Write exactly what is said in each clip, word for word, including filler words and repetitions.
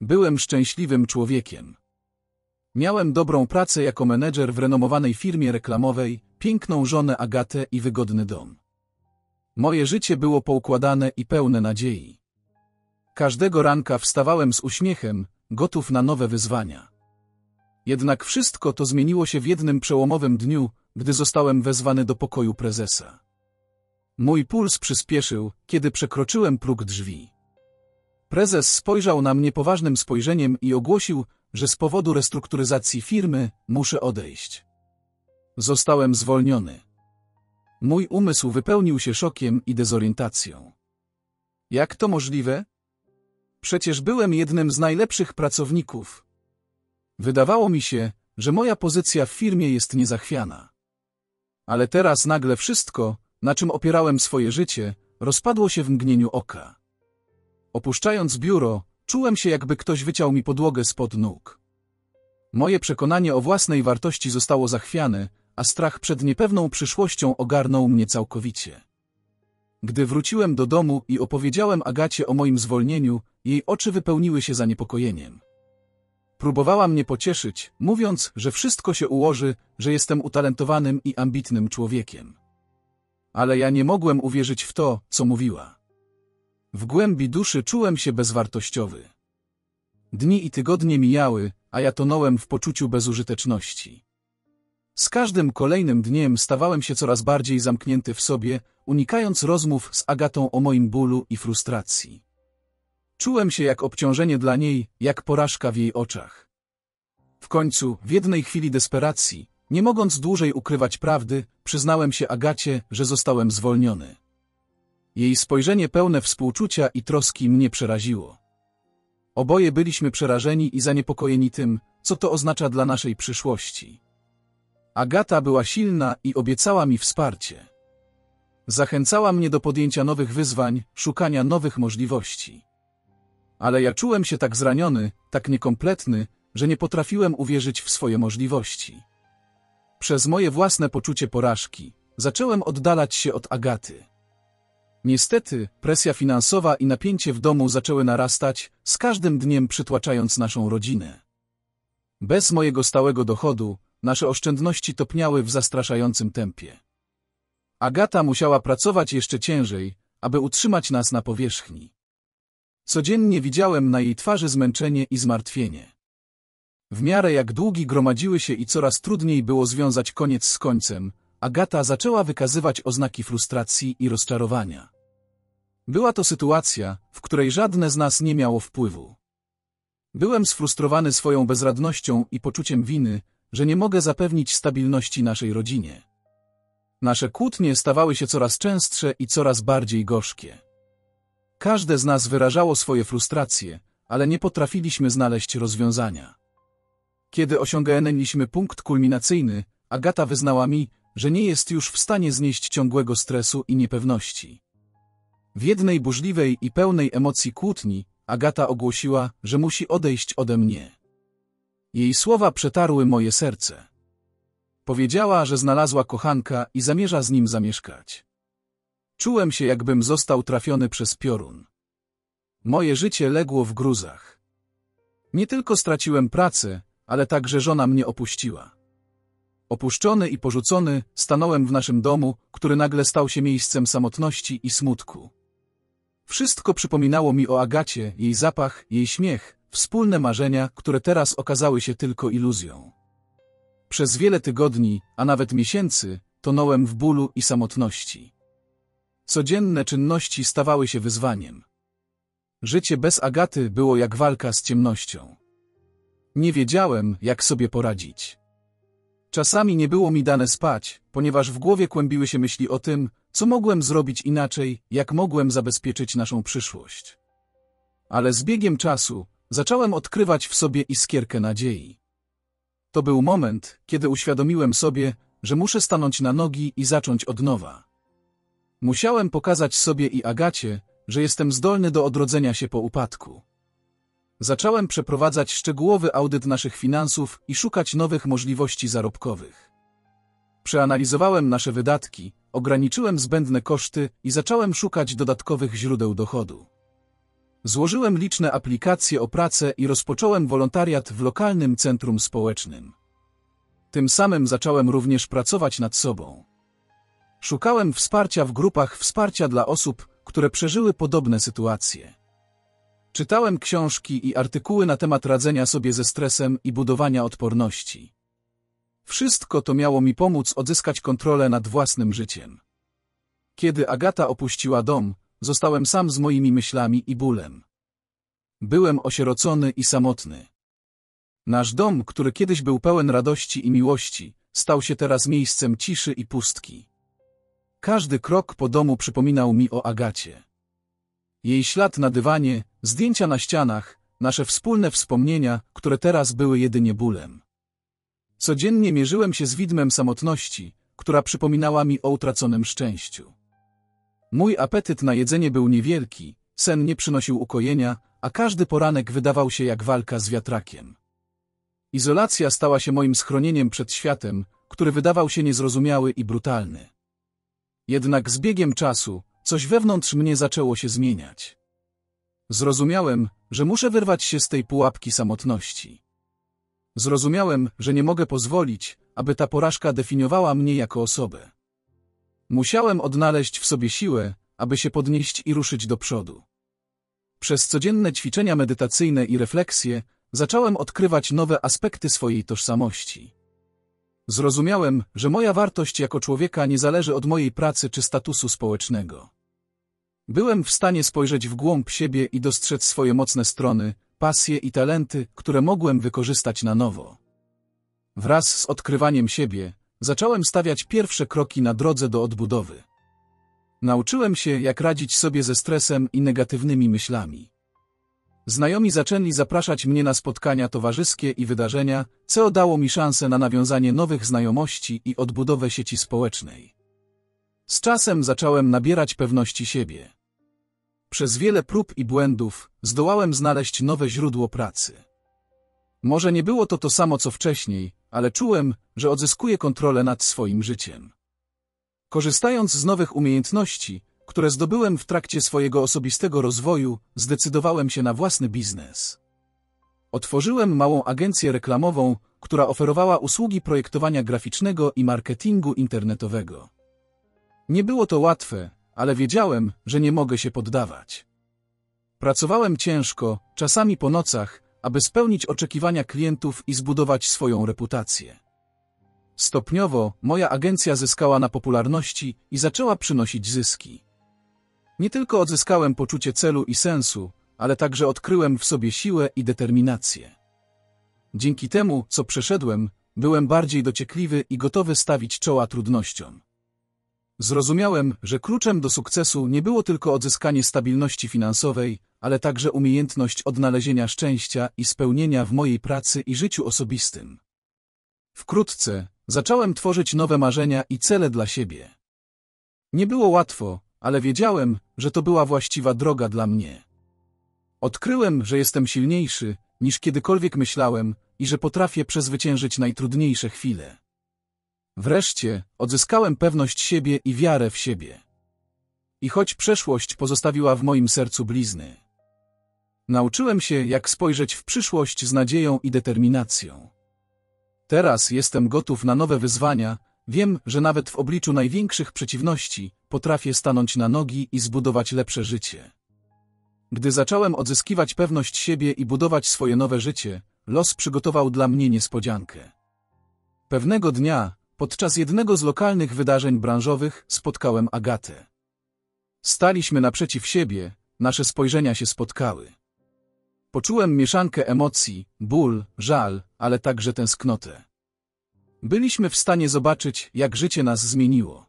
Byłem szczęśliwym człowiekiem. Miałem dobrą pracę jako menedżer w renomowanej firmie reklamowej, piękną żonę Agatę i wygodny dom. Moje życie było poukładane i pełne nadziei. Każdego ranka wstawałem z uśmiechem, gotów na nowe wyzwania. Jednak wszystko to zmieniło się w jednym przełomowym dniu, gdy zostałem wezwany do pokoju prezesa. Mój puls przyspieszył, kiedy przekroczyłem próg drzwi. Prezes spojrzał na mnie poważnym spojrzeniem i ogłosił, że z powodu restrukturyzacji firmy muszę odejść. Zostałem zwolniony. Mój umysł wypełnił się szokiem i dezorientacją. Jak to możliwe? Przecież byłem jednym z najlepszych pracowników. Wydawało mi się, że moja pozycja w firmie jest niezachwiana. Ale teraz nagle wszystko, na czym opierałem swoje życie, rozpadło się w mgnieniu oka. Opuszczając biuro, czułem się, jakby ktoś wyciął mi podłogę spod nóg. Moje przekonanie o własnej wartości zostało zachwiane, a strach przed niepewną przyszłością ogarnął mnie całkowicie. Gdy wróciłem do domu i opowiedziałem Agacie o moim zwolnieniu, jej oczy wypełniły się zaniepokojeniem. Próbowała mnie pocieszyć, mówiąc, że wszystko się ułoży, że jestem utalentowanym i ambitnym człowiekiem. Ale ja nie mogłem uwierzyć w to, co mówiła. W głębi duszy czułem się bezwartościowy. Dni i tygodnie mijały, a ja tonąłem w poczuciu bezużyteczności. Z każdym kolejnym dniem stawałem się coraz bardziej zamknięty w sobie, unikając rozmów z Agatą o moim bólu i frustracji. Czułem się jak obciążenie dla niej, jak porażka w jej oczach. W końcu, w jednej chwili desperacji, nie mogąc dłużej ukrywać prawdy, przyznałem się Agacie, że zostałem zwolniony. Jej spojrzenie pełne współczucia i troski mnie przeraziło. Oboje byliśmy przerażeni i zaniepokojeni tym, co to oznacza dla naszej przyszłości. Agata była silna i obiecała mi wsparcie. Zachęcała mnie do podjęcia nowych wyzwań, szukania nowych możliwości. Ale ja czułem się tak zraniony, tak niekompletny, że nie potrafiłem uwierzyć w swoje możliwości. Przez moje własne poczucie porażki zacząłem oddalać się od Agaty. Niestety, presja finansowa i napięcie w domu zaczęły narastać, z każdym dniem przytłaczając naszą rodzinę. Bez mojego stałego dochodu, nasze oszczędności topniały w zastraszającym tempie. Agata musiała pracować jeszcze ciężej, aby utrzymać nas na powierzchni. Codziennie widziałem na jej twarzy zmęczenie i zmartwienie. W miarę jak długi gromadziły się i coraz trudniej było związać koniec z końcem, Agata zaczęła wykazywać oznaki frustracji i rozczarowania. Była to sytuacja, w której żadne z nas nie miało wpływu. Byłem sfrustrowany swoją bezradnością i poczuciem winy, że nie mogę zapewnić stabilności naszej rodzinie. Nasze kłótnie stawały się coraz częstsze i coraz bardziej gorzkie. Każde z nas wyrażało swoje frustracje, ale nie potrafiliśmy znaleźć rozwiązania. Kiedy osiągnęliśmy punkt kulminacyjny, Agata wyznała mi, że nie jest już w stanie znieść ciągłego stresu i niepewności. W jednej burzliwej i pełnej emocji kłótni Agata ogłosiła, że musi odejść ode mnie. Jej słowa przetarły moje serce. Powiedziała, że znalazła kochanka i zamierza z nim zamieszkać. Czułem się, jakbym został trafiony przez piorun. Moje życie legło w gruzach. Nie tylko straciłem pracę, ale także żona mnie opuściła. Opuszczony i porzucony, stanąłem w naszym domu, który nagle stał się miejscem samotności i smutku. Wszystko przypominało mi o Agacie, jej zapach, jej śmiech, wspólne marzenia, które teraz okazały się tylko iluzją. Przez wiele tygodni, a nawet miesięcy, tonąłem w bólu i samotności. Codzienne czynności stawały się wyzwaniem. Życie bez Agaty było jak walka z ciemnością. Nie wiedziałem, jak sobie poradzić. Czasami nie było mi dane spać, ponieważ w głowie kłębiły się myśli o tym, co mogłem zrobić inaczej, jak mogłem zabezpieczyć naszą przyszłość. Ale z biegiem czasu zacząłem odkrywać w sobie iskierkę nadziei. To był moment, kiedy uświadomiłem sobie, że muszę stanąć na nogi i zacząć od nowa. Musiałem pokazać sobie i Agacie, że jestem zdolny do odrodzenia się po upadku. Zacząłem przeprowadzać szczegółowy audyt naszych finansów i szukać nowych możliwości zarobkowych. Przeanalizowałem nasze wydatki, ograniczyłem zbędne koszty i zacząłem szukać dodatkowych źródeł dochodu. Złożyłem liczne aplikacje o pracę i rozpocząłem wolontariat w lokalnym centrum społecznym. Tym samym zacząłem również pracować nad sobą. Szukałem wsparcia w grupach wsparcia dla osób, które przeżyły podobne sytuacje. Czytałem książki i artykuły na temat radzenia sobie ze stresem i budowania odporności. Wszystko to miało mi pomóc odzyskać kontrolę nad własnym życiem. Kiedy Agata opuściła dom, zostałem sam z moimi myślami i bólem. Byłem osierocony i samotny. Nasz dom, który kiedyś był pełen radości i miłości, stał się teraz miejscem ciszy i pustki. Każdy krok po domu przypominał mi o Agacie. Jej ślad na dywanie, zdjęcia na ścianach, nasze wspólne wspomnienia, które teraz były jedynie bólem. Codziennie mierzyłem się z widmem samotności, która przypominała mi o utraconym szczęściu. Mój apetyt na jedzenie był niewielki, sen nie przynosił ukojenia, a każdy poranek wydawał się jak walka z wiatrakiem. Izolacja stała się moim schronieniem przed światem, który wydawał się niezrozumiały i brutalny. Jednak z biegiem czasu coś wewnątrz mnie zaczęło się zmieniać. Zrozumiałem, że muszę wyrwać się z tej pułapki samotności. Zrozumiałem, że nie mogę pozwolić, aby ta porażka definiowała mnie jako osobę. Musiałem odnaleźć w sobie siłę, aby się podnieść i ruszyć do przodu. Przez codzienne ćwiczenia medytacyjne i refleksje zacząłem odkrywać nowe aspekty swojej tożsamości. Zrozumiałem, że moja wartość jako człowieka nie zależy od mojej pracy czy statusu społecznego. Byłem w stanie spojrzeć w głąb siebie i dostrzec swoje mocne strony, pasje i talenty, które mogłem wykorzystać na nowo. Wraz z odkrywaniem siebie zacząłem stawiać pierwsze kroki na drodze do odbudowy. Nauczyłem się, jak radzić sobie ze stresem i negatywnymi myślami. Znajomi zaczęli zapraszać mnie na spotkania towarzyskie i wydarzenia, co dało mi szansę na nawiązanie nowych znajomości i odbudowę sieci społecznej. Z czasem zacząłem nabierać pewności siebie. Przez wiele prób i błędów zdołałem znaleźć nowe źródło pracy. Może nie było to to samo co wcześniej, ale czułem, że odzyskuję kontrolę nad swoim życiem. Korzystając z nowych umiejętności, które zdobyłem w trakcie swojego osobistego rozwoju, zdecydowałem się na własny biznes. Otworzyłem małą agencję reklamową, która oferowała usługi projektowania graficznego i marketingu internetowego. Nie było to łatwe, ale wiedziałem, że nie mogę się poddawać. Pracowałem ciężko, czasami po nocach, aby spełnić oczekiwania klientów i zbudować swoją reputację. Stopniowo moja agencja zyskała na popularności i zaczęła przynosić zyski. Nie tylko odzyskałem poczucie celu i sensu, ale także odkryłem w sobie siłę i determinację. Dzięki temu, co przeszedłem, byłem bardziej dociekliwy i gotowy stawić czoła trudnościom. Zrozumiałem, że kluczem do sukcesu nie było tylko odzyskanie stabilności finansowej, ale także umiejętność odnalezienia szczęścia i spełnienia w mojej pracy i życiu osobistym. Wkrótce zacząłem tworzyć nowe marzenia i cele dla siebie. Nie było łatwo, ale wiedziałem, że to była właściwa droga dla mnie. Odkryłem, że jestem silniejszy, niż kiedykolwiek myślałem i że potrafię przezwyciężyć najtrudniejsze chwile. Wreszcie odzyskałem pewność siebie i wiarę w siebie. I choć przeszłość pozostawiła w moim sercu blizny, nauczyłem się, jak spojrzeć w przyszłość z nadzieją i determinacją. Teraz jestem gotów na nowe wyzwania, wiem, że nawet w obliczu największych przeciwności potrafię stanąć na nogi i zbudować lepsze życie. Gdy zacząłem odzyskiwać pewność siebie i budować swoje nowe życie, los przygotował dla mnie niespodziankę. Pewnego dnia, podczas jednego z lokalnych wydarzeń branżowych, spotkałem Agatę. Staliśmy naprzeciw siebie, nasze spojrzenia się spotkały. Poczułem mieszankę emocji, ból, żal, ale także tęsknotę. Byliśmy w stanie zobaczyć, jak życie nas zmieniło.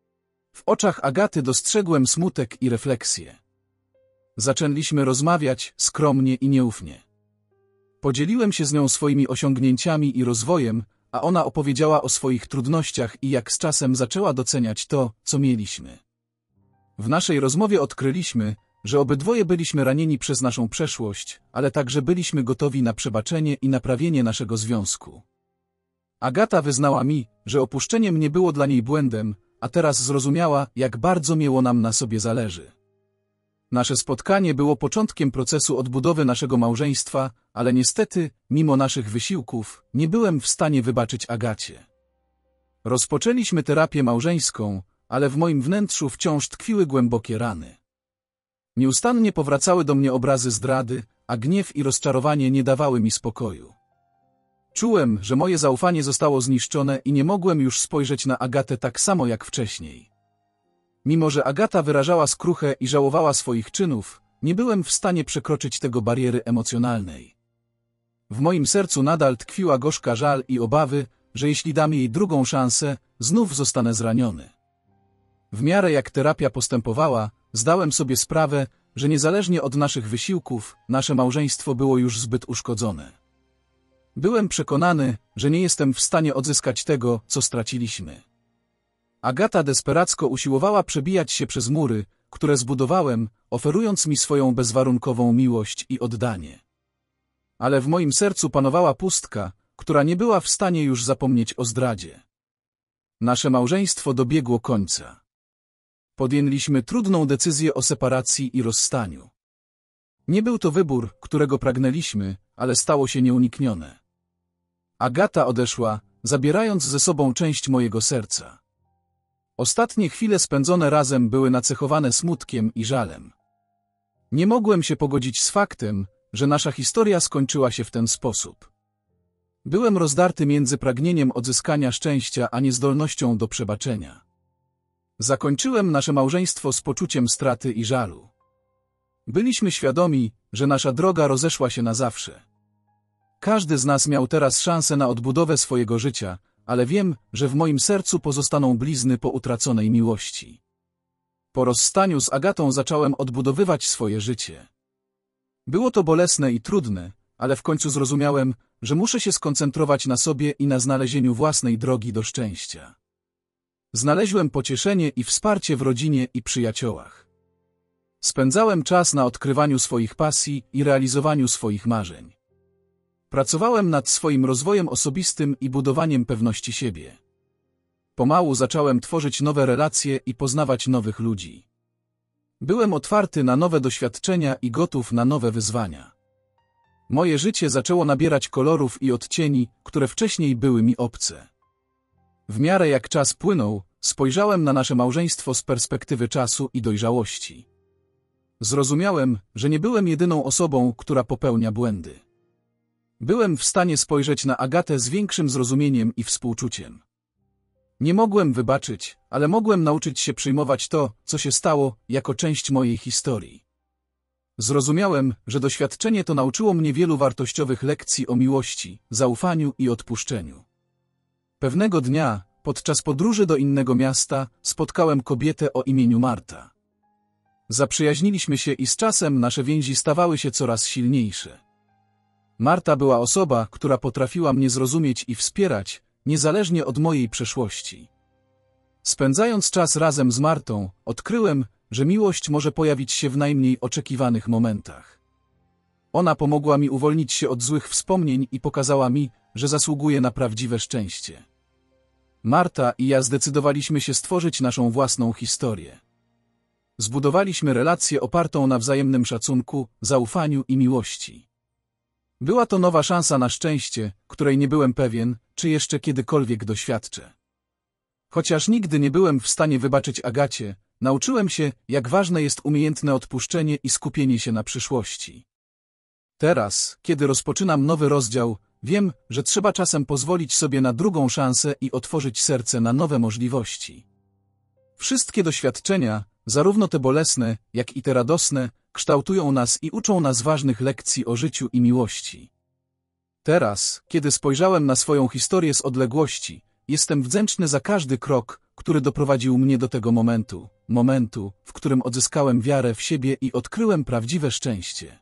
W oczach Agaty dostrzegłem smutek i refleksję. Zaczęliśmy rozmawiać skromnie i nieufnie. Podzieliłem się z nią swoimi osiągnięciami i rozwojem, a ona opowiedziała o swoich trudnościach i jak z czasem zaczęła doceniać to, co mieliśmy. W naszej rozmowie odkryliśmy, że obydwoje byliśmy ranieni przez naszą przeszłość, ale także byliśmy gotowi na przebaczenie i naprawienie naszego związku. Agata wyznała mi, że opuszczenie mnie było dla niej błędem, a teraz zrozumiała, jak bardzo miło nam na sobie zależy. Nasze spotkanie było początkiem procesu odbudowy naszego małżeństwa, ale niestety, mimo naszych wysiłków, nie byłem w stanie wybaczyć Agacie. Rozpoczęliśmy terapię małżeńską, ale w moim wnętrzu wciąż tkwiły głębokie rany. Nieustannie powracały do mnie obrazy zdrady, a gniew i rozczarowanie nie dawały mi spokoju. Czułem, że moje zaufanie zostało zniszczone i nie mogłem już spojrzeć na Agatę tak samo jak wcześniej. Mimo że Agata wyrażała skruchę i żałowała swoich czynów, nie byłem w stanie przekroczyć tego bariery emocjonalnej. W moim sercu nadal tkwiła gorzka żal i obawy, że jeśli dam jej drugą szansę, znów zostanę zraniony. W miarę jak terapia postępowała, zdałem sobie sprawę, że niezależnie od naszych wysiłków, nasze małżeństwo było już zbyt uszkodzone. Byłem przekonany, że nie jestem w stanie odzyskać tego, co straciliśmy. Agata desperacko usiłowała przebijać się przez mury, które zbudowałem, oferując mi swoją bezwarunkową miłość i oddanie. Ale w moim sercu panowała pustka, która nie była w stanie już zapomnieć o zdradzie. Nasze małżeństwo dobiegło końca. Podjęliśmy trudną decyzję o separacji i rozstaniu. Nie był to wybór, którego pragnęliśmy, ale stało się nieuniknione. Agata odeszła, zabierając ze sobą część mojego serca. Ostatnie chwile spędzone razem były nacechowane smutkiem i żalem. Nie mogłem się pogodzić z faktem, że nasza historia skończyła się w ten sposób. Byłem rozdarty między pragnieniem odzyskania szczęścia a niezdolnością do przebaczenia. Zakończyłem nasze małżeństwo z poczuciem straty i żalu. Byliśmy świadomi, że nasza droga rozeszła się na zawsze. Każdy z nas miał teraz szansę na odbudowę swojego życia, ale wiem, że w moim sercu pozostaną blizny po utraconej miłości. Po rozstaniu z Agatą zacząłem odbudowywać swoje życie. Było to bolesne i trudne, ale w końcu zrozumiałem, że muszę się skoncentrować na sobie i na znalezieniu własnej drogi do szczęścia. Znalazłem pocieszenie i wsparcie w rodzinie i przyjaciołach. Spędzałem czas na odkrywaniu swoich pasji i realizowaniu swoich marzeń. Pracowałem nad swoim rozwojem osobistym i budowaniem pewności siebie. Pomału zacząłem tworzyć nowe relacje i poznawać nowych ludzi. Byłem otwarty na nowe doświadczenia i gotów na nowe wyzwania. Moje życie zaczęło nabierać kolorów i odcieni, które wcześniej były mi obce. W miarę jak czas płynął, spojrzałem na nasze małżeństwo z perspektywy czasu i dojrzałości. Zrozumiałem, że nie byłem jedyną osobą, która popełnia błędy. Byłem w stanie spojrzeć na Agatę z większym zrozumieniem i współczuciem. Nie mogłem wybaczyć, ale mogłem nauczyć się przyjmować to, co się stało, jako część mojej historii. Zrozumiałem, że doświadczenie to nauczyło mnie wielu wartościowych lekcji o miłości, zaufaniu i odpuszczeniu. Pewnego dnia, podczas podróży do innego miasta, spotkałem kobietę o imieniu Marta. Zaprzyjaźniliśmy się i z czasem nasze więzi stawały się coraz silniejsze. Marta była osoba, która potrafiła mnie zrozumieć i wspierać, niezależnie od mojej przeszłości. Spędzając czas razem z Martą, odkryłem, że miłość może pojawić się w najmniej oczekiwanych momentach. Ona pomogła mi uwolnić się od złych wspomnień i pokazała mi, że zasługuję na prawdziwe szczęście. Marta i ja zdecydowaliśmy się stworzyć naszą własną historię. Zbudowaliśmy relację opartą na wzajemnym szacunku, zaufaniu i miłości. Była to nowa szansa na szczęście, której nie byłem pewien, czy jeszcze kiedykolwiek doświadczę. Chociaż nigdy nie byłem w stanie wybaczyć Agacie, nauczyłem się, jak ważne jest umiejętne odpuszczenie i skupienie się na przyszłości. Teraz, kiedy rozpoczynam nowy rozdział, wiem, że trzeba czasem pozwolić sobie na drugą szansę i otworzyć serce na nowe możliwości. Wszystkie doświadczenia, zarówno te bolesne, jak i te radosne, kształtują nas i uczą nas ważnych lekcji o życiu i miłości. Teraz, kiedy spojrzałem na swoją historię z odległości, jestem wdzięczny za każdy krok, który doprowadził mnie do tego momentu, momentu, w którym odzyskałem wiarę w siebie i odkryłem prawdziwe szczęście.